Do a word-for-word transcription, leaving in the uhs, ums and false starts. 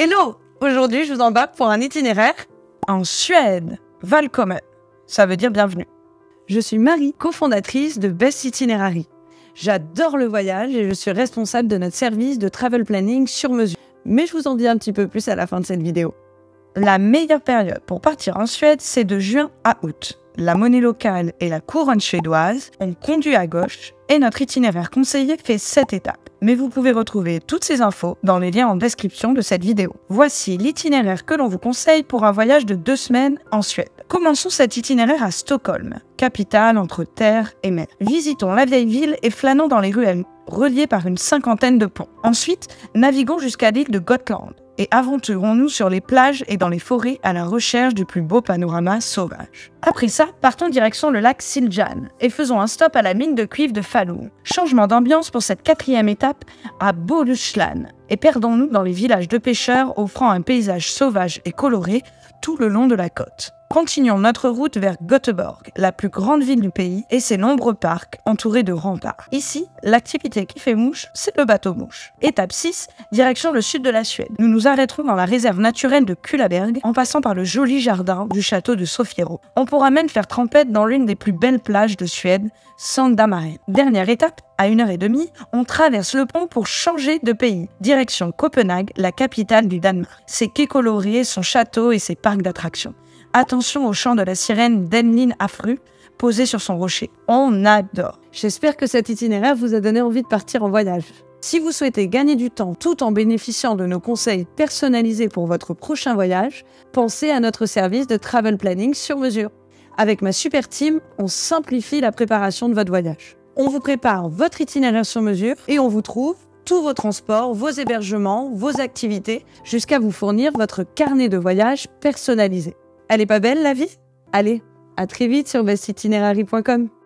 Hello! Aujourd'hui, je vous embarque pour un itinéraire en Suède. Välkommen. Ça veut dire bienvenue. Je suis Marie, cofondatrice de Best Itinerary. J'adore le voyage et je suis responsable de notre service de travel planning sur mesure. Mais je vous en dis un petit peu plus à la fin de cette vidéo. La meilleure période pour partir en Suède, c'est de juin à août. La monnaie locale et la couronne suédoise, on conduit à gauche et notre itinéraire conseillé fait sept étapes. Mais vous pouvez retrouver toutes ces infos dans les liens en description de cette vidéo. Voici l'itinéraire que l'on vous conseille pour un voyage de deux semaines en Suède. Commençons cet itinéraire à Stockholm, capitale entre terre et mer. Visitons la vieille ville et flânons dans les ruelles, reliées par une cinquantaine de ponts. Ensuite, naviguons jusqu'à l'île de Gotland et aventurons-nous sur les plages et dans les forêts à la recherche du plus beau panorama sauvage. Après ça, partons direction le lac Siljan et faisons un stop à la mine de cuivre de Falun. Changement d'ambiance pour cette quatrième étape à Bohuslän et perdons-nous dans les villages de pêcheurs offrant un paysage sauvage et coloré tout le long de la côte. Continuons notre route vers Göteborg, la plus grande ville du pays, et ses nombreux parcs entourés de remparts. Ici, l'activité qui fait mouche, c'est le bateau-mouche. Étape six, direction le sud de la Suède. Nous nous arrêterons dans la réserve naturelle de Kullaberg, en passant par le joli jardin du château de Sofiero. On pourra même faire trempette dans l'une des plus belles plages de Suède, Sandamaren. Dernière étape, à une heure et demie, on traverse le pont pour changer de pays. Direction Copenhague, la capitale du Danemark. Ses quais colorés, son château et ses parcs d'attractions. Attention au chant de la sirène d'Enlin Afru, posée sur son rocher. On adore. J'espère que cet itinéraire vous a donné envie de partir en voyage. Si vous souhaitez gagner du temps tout en bénéficiant de nos conseils personnalisés pour votre prochain voyage, pensez à notre service de travel planning sur mesure. Avec ma super team, on simplifie la préparation de votre voyage. On vous prépare votre itinéraire sur mesure et on vous trouve tous vos transports, vos hébergements, vos activités, jusqu'à vous fournir votre carnet de voyage personnalisé. Elle est pas belle la vie? Allez, à très vite sur best itinerary point com.